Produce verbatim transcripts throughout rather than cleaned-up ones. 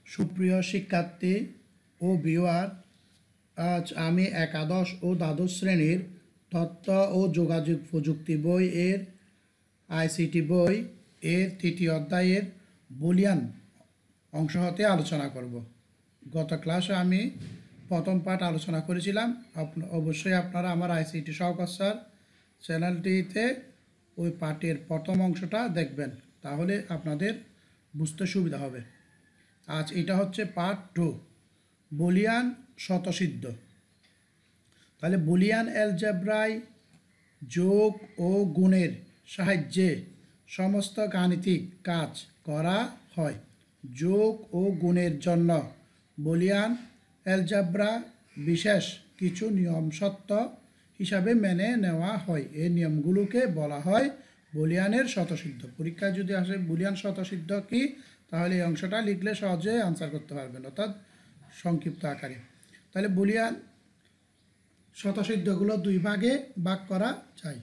সুপ্রিয় শিক্ষার্থী ও ভিউয়ার, আজ আমি একাদশ ও দ্বাদশ শ্রেণীর তথ্য ও যোগাযোগ প্রযুক্তি বই এর আইসিটি বই এর তৃতীয় অধ্যায়ের বুলিয়ান অংশ হতে আলোচনা করব। গত ক্লাসে আমি প্রথম পাঠ আলোচনা করেছিলাম। অবশ্যই আপনারা আমার আইসিটি সহকার স্যার চ্যানেলটিতে ওই পাঠের প্রথম অংশটা দেখবেন, তাহলে আপনাদের বুঝতে সুবিধা হবে। আজ এটা হচ্ছে পার্ট টু, বুলিয়ান স্বতঃসিদ্ধ। তাহলে বুলিয়ান অ্যালজেব্রায় যোগ ও গুণের সাহায্যে সমস্ত গাণিতিক কাজ করা হয়। যোগ ও গুণের জন্য বুলিয়ান অ্যালজেব্রা বিশেষ কিছু নিয়ম সত্য হিসাবে মেনে নেওয়া হয়। এই নিয়মগুলোকে বলা হয় বুলিয়ানের স্বতঃসিদ্ধ। পরীক্ষায় যদি আসে বুলিয়ান স্বতঃসিদ্ধ কি, তাহলে এই অংশটা লিখলে সহজে আনসার করতে পারবেন, অর্থাৎ সংক্ষিপ্ত আকারে। তাহলে বুলিয়ান স্বতঃসিদ্ধগুলো দুই ভাগে ভাগ করা যায়।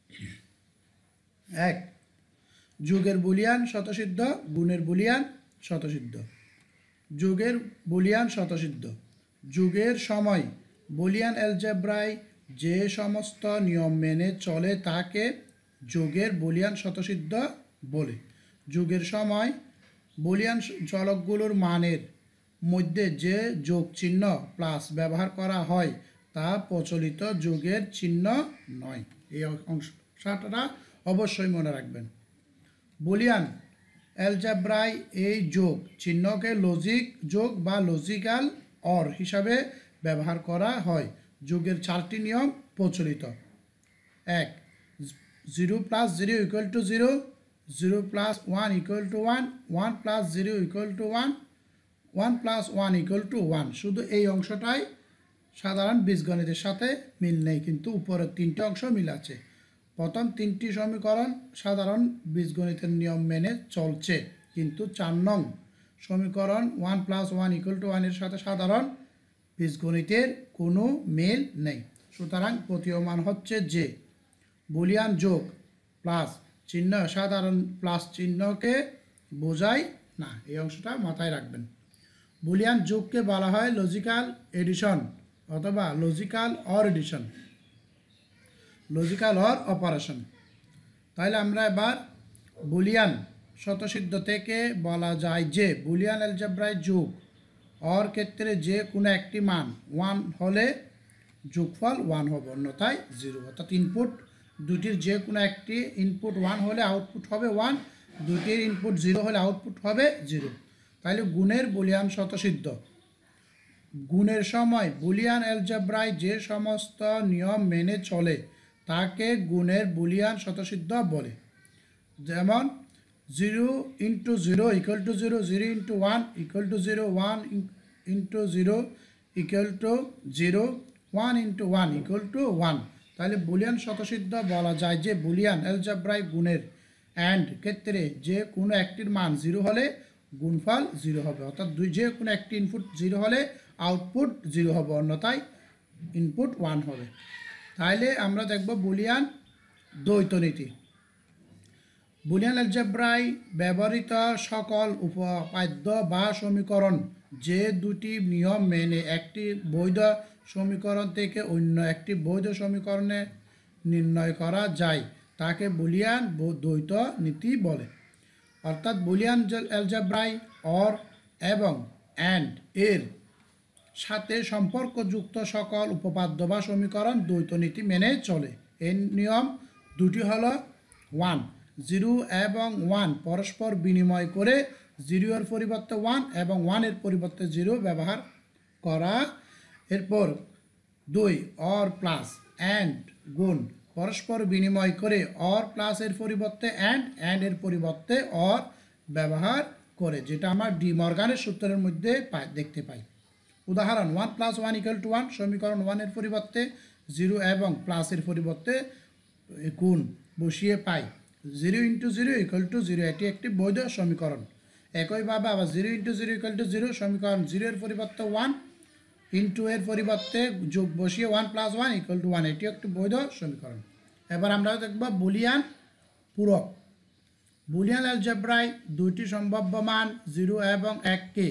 এক, যোগের বুলিয়ান স্বতঃসিদ্ধ, গুণের বুলিয়ান স্বতঃসিদ্ধ। যোগের বুলিয়ান স্বতঃসিদ্ধ। যোগের সময় বুলিয়ান অ্যালজেব্রায় যে সমস্ত নিয়ম মেনে চলে তাকে যোগের বুলিয়ান স্বতঃসিদ্ধ বলে। যোগের সময় বুলিয়ান চলকগুলোর মানের মধ্যে যে যোগ চিহ্ন প্লাস ব্যবহার করা হয় তা প্রচলিত যোগের চিহ্ন নয়। এই অংশটা অবশ্যই মনে রাখবেন। বুলিয়ান অ্যালজেব্রায় এই যোগ চিহ্নকে লজিক যোগ বা লজিক্যাল অর হিসাবে ব্যবহার করা হয়। যোগের চারটি নিয়ম প্রচলিত। এক, zero plus zero equal to zero, zero plus one equal to one, one plus zero equal to one, one plus one equal to one. শুধু এই অংশটাই সাধারণ বীজগণিতের সাথে মিল নেই, কিন্তু উপরের তিনটি অংশ মিল আছে। প্রথম তিনটি সমীকরণ সাধারণ বীজগণিতের নিয়ম মেনে চলছে, কিন্তু চার নং সমীকরণ one plus one equal to ওয়ানের সাথে সাধারণ বীজগণিতের কোনো মিল নেই। সুতরাং প্রতীয়মান হচ্ছে যে বুলিয়ান যোগ প্লাস চিহ্ন সাধারণ প্লাস চিহ্নকে বোঝায় না। এই অংশটা মাথায় রাখবেন। বুলিয়ান যোগকে বলা হয় লজিক্যাল এডিশন অথবা logical or addition, logical or operation. তাহলে আমরা এবার বুলিয়ান স্বতঃসিদ্ধ থেকে বলা যায় যে বুলিয়ান অ্যালজেব্রায় যোগ অর ক্ষেত্রে যে কোনো একটি মান ওয়ান হলে যোগফল ওয়ান হবে, অন্যথায় জিরো। অর্থাৎ ইনপুট দুটির যে কোনো একটি ইনপুট ওয়ান হলে আউটপুট হবে ওয়ান, দুটির ইনপুট জিরো হলে আউটপুট হবে জিরো। তাহলে গুণের বুলিয়ান স্বতঃসিদ্ধ। গুণের সময় বুলিয়ান অ্যালজেব্রায় যে সমস্ত নিয়ম মেনে চলে তাকে গুণের বুলিয়ান স্বতঃসিদ্ধ বলে। যেমন zero into zero equal to zero, zero into one equal to zero, one into zero equal to zero, one into one equal to one. তাহলে বুলিয়ান স্বতঃসিদ্ধ বলা যায় যে বুলিয়ান অ্যালজেব্রায় গুণের অ্যান্ড ক্ষেত্রে যে কোনো একটির মান জিরো হলে গুণফল জিরো হবে, অর্থাৎ দুই যে কোনো একটি ইনপুট জিরো হলে আউটপুট জিরো হবে, অন্যথায় ইনপুট ওয়ান হবে। তাহলে আমরা দেখব বুলিয়ান দ্বৈত নীতি। বুলিয়ান অ্যালজেব্রায় ব্যবহৃত সকল উপপাদ্য বা সমীকরণ যে দুটি নিয়ম মেনে একটি বৈধ সমীকরণ থেকে অন্য একটি বৈধ সমীকরণে নির্ণয় করা যায় তাকে বুলিয়ান দ্বৈত নীতি বলে। অর্থাৎ বুলিয়ান অ্যালজেব্রায় অর এবং অ্যান্ড এর সাথে সম্পর্কযুক্ত সকল উপপাদ্য বা সমীকরণ দ্বৈত নীতি মেনে চলে। এর নিয়ম দুটি হলো ওয়ান, জিরো এবং ওয়ান পরস্পর বিনিময় করে জিরোর পরিবর্তে ওয়ান এবং ওয়ানের পরিবর্তে জিরো ব্যবহার করা। এরপর দুই, অর প্লাস অ্যান্ড গুণ পরস্পর বিনিময় করে অর প্লাসের পরিবর্তে অ্যান্ড অ্যান্ডের পরিবর্তে অর ব্যবহার করে, যেটা আমার ডি মর্গানের সূত্রের মধ্যে পাই দেখতে পাই। উদাহরণ, one plus one equal to one সমীকরণ ওয়ানের পরিবর্তে জিরো এবং প্লাসের পরিবর্তে গুণ বসিয়ে পাই zero into zero equal to zero, এটি একটি বৈধ সমীকরণ। একইভাবে আবার zero into zero equal to zero সমীকরণ জিরো এর পরিবর্তে ওয়ান ইন্টু এর পরিবর্তে যোগ বসিয়ে one plus one equal to one, এটি একটি বৈধ সমীকরণ। এবার আমরা দেখব বুলিয়ান পূরক। বুলিয়ান অ্যালজেব্রায় দুইটি সম্ভাব্য মান জিরো এবং এককে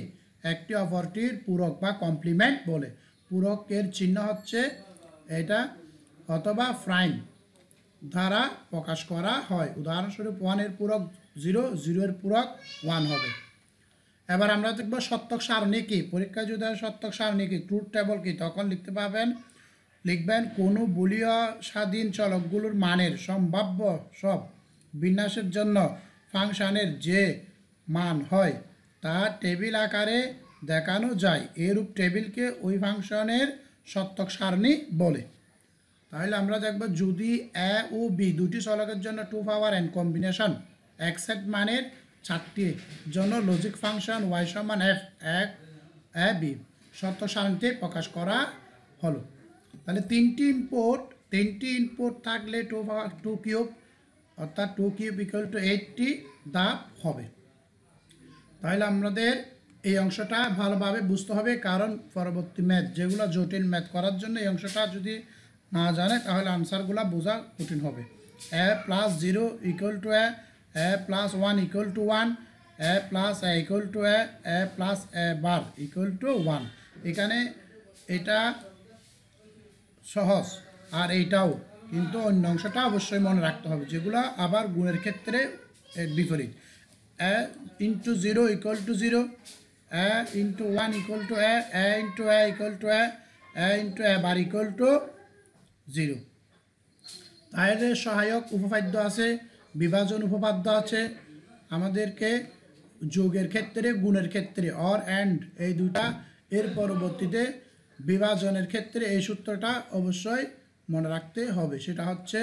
একটি অপরটির পূরক বা কমপ্লিমেন্ট বলে। পূরকের চিহ্ন হচ্ছে এটা অথবা প্রাইম দ্বারা প্রকাশ করা হয়। উদাহরণস্বরূপ ওয়ানের পূরক জিরো, জিরোর পূরক ওয়ান হবে। এবার আমরা দেখব সত্যক সারণী কি। পরীক্ষায় যদি সত্যক সারণী কি, ট্রুথ টেবল কি, তখন লিখতে পাবেন লিখবেন কোনো বুলীয় স্বাধীন চলকগুলোর মানের সম্ভাব্য সব বিন্যাসের জন্য ফাংশনের যে মান হয় তা টেবিল আকারে দেখানো যায়। এরূপ টেবিলকে ওই ফাংশনের সত্যক সারণী বলে। তাহলে আমরা দেখব যদি এ ও বি দুটি চলকের জন্য two power N combination exact মানের চারটি জন্য লজিক ফাংশন ওয়াই সমান এফ এক এ বি সত্য সারণীতে প্রকাশ করা হলো। তাহলে তিনটি ইনপুট তিনটি ইনপুট থাকলে টু পাওয়ার টু কিউব অর্থাৎ টু কিউব ইকুয়াল টু এইটটি ধাপ হবে। তাহলে আমাদের এই অংশটা ভালোভাবে বুঝতে হবে, কারণ পরবর্তী ম্যাথ যেগুলো জটিল ম্যাথ করার জন্য এই অংশটা যদি না জানে তাহলে আনসারগুলো বোঝা কঠিন হবে। A plus zero equal to A, A plus one equal to one, A plus A equal to A, A plus A bar equal to one. এখানে এটা সহজ আর এইটাও, কিন্তু অন্য অংশটা অবশ্যই মনে রাখতে হবে, যেগুলো আবার গুণের ক্ষেত্রে বিপরীত। A into zero equal to zero, A into one equal to A, A into A equal to A, A into A bar equal to zero. তাহলে সহায়ক উপপাদ্য আছে, বিভাজন উপপাদ্য আছে। আমাদেরকে যোগের ক্ষেত্রে গুণের ক্ষেত্রে অর অ্যান্ড এই দুটা, এর পরবর্তীতে বিভাজনের ক্ষেত্রে এই সূত্রটা অবশ্যই মনে রাখতে হবে। সেটা হচ্ছে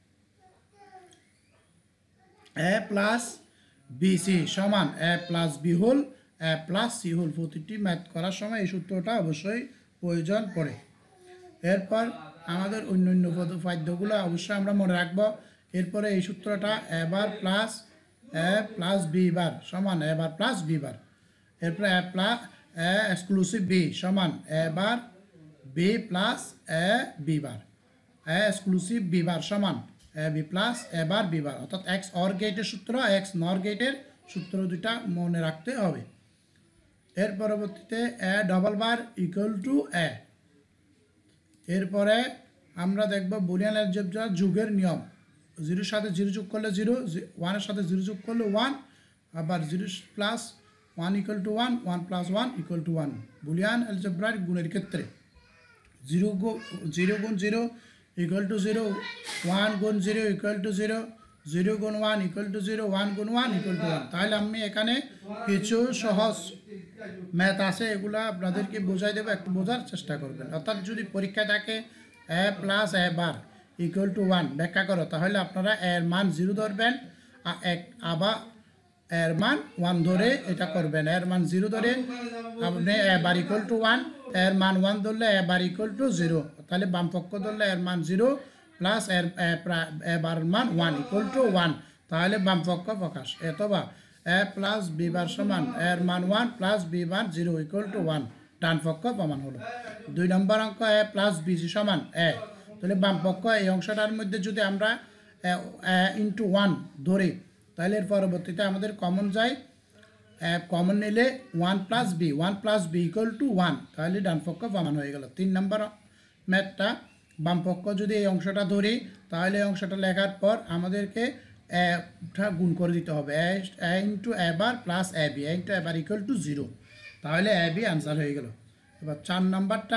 এ প্লাস বি সি সমান A plus B whole A plus C whole. প্রতিটি ম্যাথ করার সময় এই সূত্রটা অবশ্যই প্রয়োজন পড়ে। এরপর আমাদের অন্য অন্য উপপাদ্যগুলো অবশ্যই আমরা মনে রাখব। এরপরে এই সূত্রটা A bar plus A plus B bar সমান A bar plus B bar. এরপরে A plus A exclusive B সমান A bar B plus A B bar. A exclusive B bar সমান A B plus A bar B bar. অর্থাৎ X or গেটের সূত্র, x নর গেটের সূত্র দুটা মনে রাখতে হবে। এর পরবর্তীতে A double bar equal to A. এরপরে আমরা দেখব বুলিয়ান অ্যালজেব্রা যুগের নিয়ম। জিরোর সাথে জিরো যোগ করলে জিরো, ওয়ানের সাথে জিরো যোগ করলে ওয়ান, আবার zero plus one equal to one, one plus one equal to one. Boolean অ্যালজেব্রার গুণের ক্ষেত্রে জিরো গুণ জিরো গুণ zero equal to zero, one গুণ zero equal to zero, zero গুণ one equal to zero, one গুণ one equal to one. তাহলে আমি এখানে কিছু সহজ ম্যাথ আছে, এগুলো আপনাদেরকে বোঝাই দেবো, একটু বোঝার চেষ্টা করবেন। অর্থাৎ যদি পরীক্ষা থাকে A plus A bar equal to one ব্যাখ্যা করো, তাহলে আপনারা এর মান জিরো ধরবেন, এক আবার এর মান ওয়ান ধরে এটা করবেন। এর মান জিরো ধরে আপনি A bar equal to one, এর মান ওয়ান ধরলে A bar equal to zero. তাহলে বাম পক্ষ ধরলে এর মান জিরো প্লাস এর এ বার মান ওয়ান ইকুয়াল টু ওয়ান। তাহলে বাম পক্ষ প্রকাশ। অথবা এ প্লাস বি বার সমান এর মান one plus B bar zero equal to one, ডান পক্ষ প্রমাণ হলো। দুই নম্বর অঙ্ক এ প্লাস বি সমান এ। তাহলে বাম পক্ষ এই অংশটার মধ্যে যদি আমরা ইন্টু ওয়ান ধরি, তাহলে এর পরবর্তীতে আমাদের কমন যায়, কমন নিলে one plus B, one plus B equal to one. তাহলে ডান পক্ষ প্রমাণ হয়ে গেল। তিন নম্বর ম্যাথটা বাম পক্ষ যদি এই অংশটা ধরি, তাহলে এই অংশটা লেখার পর আমাদেরকে এটা গুণ করে দিতে হবে, A into A bar plus A B, A into A bar equal to zero. তাহলে এ বি আনসার হয়ে গেল। এবার চার নম্বরটা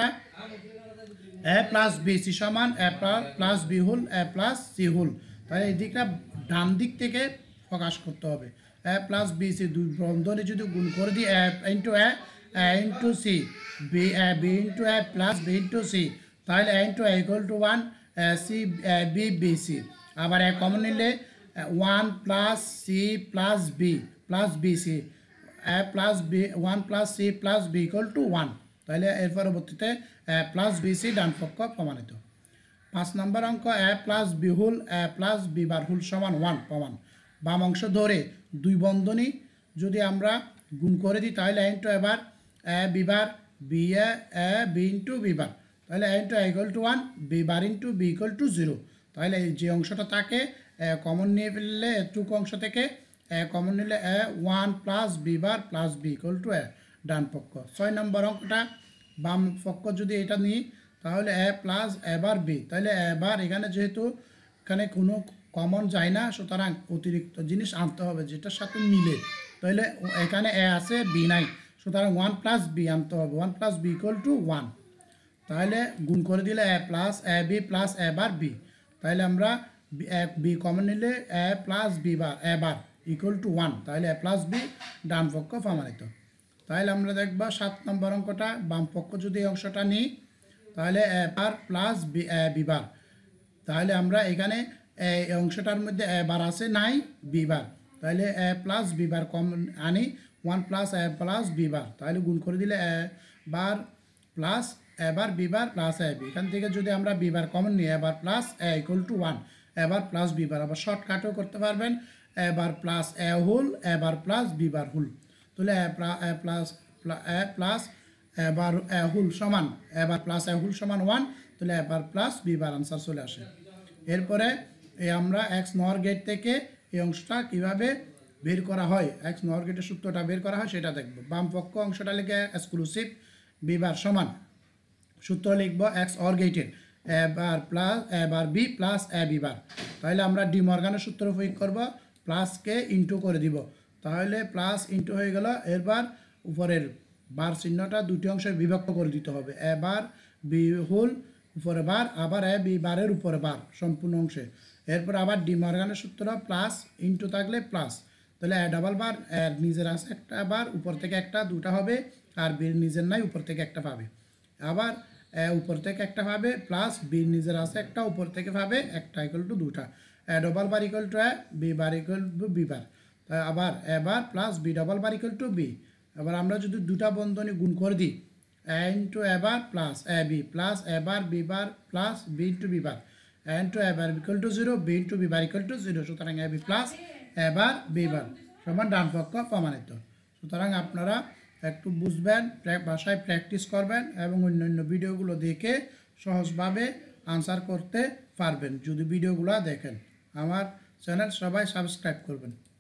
এ প্লাস বি সি সমান A plus B whole A plus C whole. তাহলে এই দিকটা ডান দিক থেকে প্রকাশ করতে হবে। এ প্লাস বি সি দুই বন্ধনে যদি গুণ করে দিই, A into A A into C B A B into A plus B into C, তাহলে A into A equal to one, C B B C. আবার এ কমন নিলে one plus C plus B plus B C, A plus B one plus C plus B equal to one. তাহলে এর পরবর্তীতে A plus B C ডান পক্ষ প্রমাণিত। পাঁচ নম্বর অঙ্ক A plus B whole A plus B bar whole সমান ওয়ান প্রমাণ। বাম অংশ ধরে দুই বন্ধনী যদি আমরা গুণ করে দিই, তাহলে এ ইন্টু এবার A B bar B A A B into B bar, তাহলে A into A equal to one, B bar into B equal to zero. তাহলে এই যে অংশটা থাকে কমন নিয়ে ফেললে এটুকু অংশ থেকে কমন নিলে A one plus B bar plus B equal to A, ডান পক্ষ। ছয় নম্বর অঙ্কটা বাম পক্ষ যদি এটা নিই তাহলে এ প্লাস এবার বি, তাহলে এবার এখানে যেহেতু এখানে কোনো কমন যায় না, সুতরাং অতিরিক্ত জিনিস আনতে হবে যেটার সাথে মিলে। তাহলে এখানে এ আছে বি নাই, সুতরাং ওয়ান প্লাস বি আনতে হবে। One plus B equal to one, তাহলে গুণ করে দিলে A plus A B plus A bar B. তাহলে আমরা বি কমন নিলে A plus B bar A bar equal to one, তাহলে এ প্লাস বি ডান পক্ষ প্রমাণিত। তাহলে আমরা দেখব সাত নম্বর অঙ্কটা বাম পক্ষ যদি এই অংশটা নিই তাহলে A bar plus B A B bar, তাহলে আমরা এখানে এই অংশটার মধ্যে এ বার আছে নাই বি বার, তাহলে A plus B bar common আনি one plus A plus B bar, তাহলে গুণ করে দিলে A bar plus A bar B bar plus A B. এখান থেকে যদি আমরা বি বার কমন নিই A bar plus A equal to one, A bar plus B bar, আবার শর্টকাটও করতে পারবেন A bar plus A whole A bar plus B bar whole, তাহলে এ প্লাস এ প্লাস এবার এ হোল সমান এবার প্লাস এ হোল সমান one, তাহলে এবার প্লাস বি বার answer চলে আসে। এরপরে এই আমরা এক্স নর গেট থেকে এই অংশটা কীভাবে বের করা হয়, এক্স নর গেটের সূত্রটা বের করা হয় সেটা দেখব। বাম পক্ষ অংশটা লিখে এক্সক্লুসিভ বি বার সমান সূত্র লিখব এক্স অর গেটের A bar plus A bar B plus A B bar, তাহলে আমরা ডি মর্গানের সূত্র প্রয়োগ করব, প্লাসকে ইন্টু করে দিব, তাহলে প্লাস ইন্টু হয়ে গেল। এরবার উপরের বার চিহ্নটা দুটি অংশে বিভক্ত করে দিতে হবে, এবার বি হোল উপরে বার আবার এ বি বারের উপরে বার সম্পূর্ণ অংশে। এরপর আবার ডি মর্গানের সূত্র প্লাস ইন্টু থাকলে প্লাস, তাহলে এ ডাবল বার এর নিজের আছে একটা বার উপর থেকে একটা দুটা হবে, আর বির নিজের নাই উপর থেকে একটা পাবে, আবার এ উপর থেকে একটা পাবে প্লাস বির নিজের আছে একটা উপর থেকে পাবে একটা ইকুয়াল টু দুটা, A double bar equal to A B bar equal to B bar, আবার A bar plus B double bar equal to B. এবার আমরা যদি দুটা বন্ধনী গুণ করে দিই A into A bar plus A B plus A bar B bar plus B into B bar, A into A bar equal to zero B into B bar equal to zero, সুতরাং A B plus A bar B bar সমান ডান পক্ষ প্রমাণিত। সুতরাং আপনারা একটু বুঝবেন, বাসায় প্র্যাকটিস করবেন এবং অন্যান্য ভিডিওগুলো দেখে সহজভাবে আনসার করতে পারবেন যদি ভিডিওগুলো দেখেন। আমার চ্যানেল সবাই সাবস্ক্রাইব করবেন।